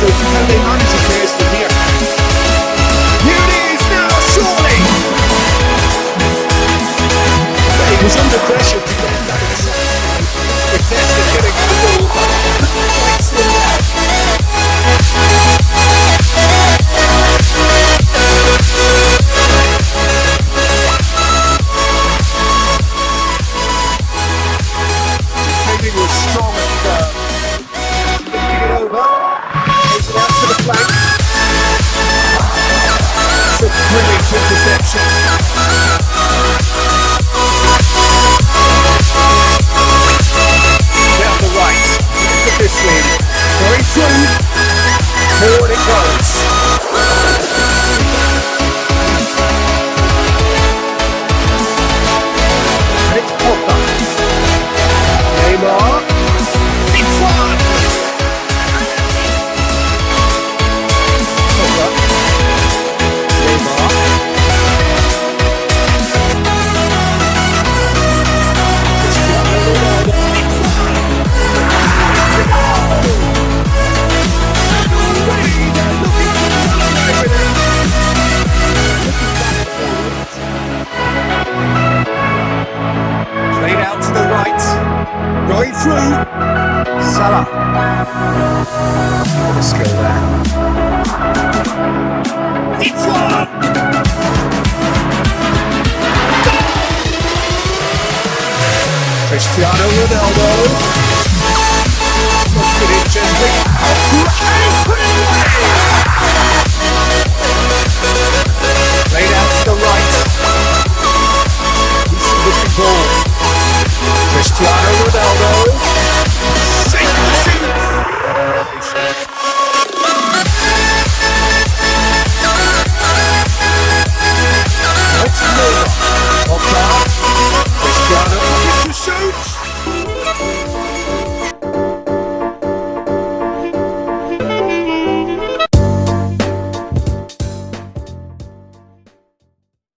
Can they manage affairs from here? Here it is now, surely! He was under pressure to get that inside. The test of getting the ball, but quite slow down. Defending was strong and firm. Lifting it over, takes it out to the flank. It's a brilliant interception. Down the right, look at this win. Going through, forward it goes. And it's Pogba. Neymar. It's one! Pogba. Neymar. Cristiano Ronaldo. Played out to the right, going through, Salah. Bit of skill there. It's one! Cristiano Ronaldo. Looked at it gently. And put it away! Played out to the right. Decent looking ball. Cristiano